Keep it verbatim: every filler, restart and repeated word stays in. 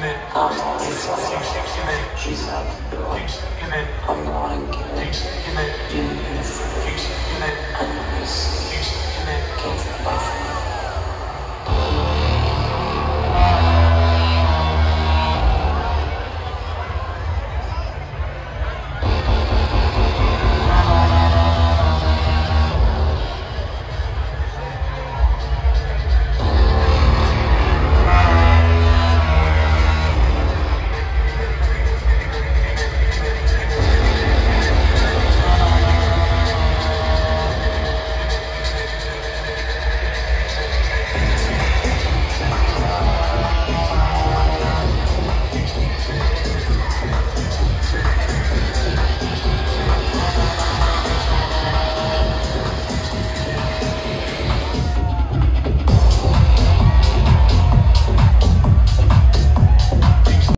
I'm only flying. She's out the door. I'm going to get it. You need a friend. And this came from my friend.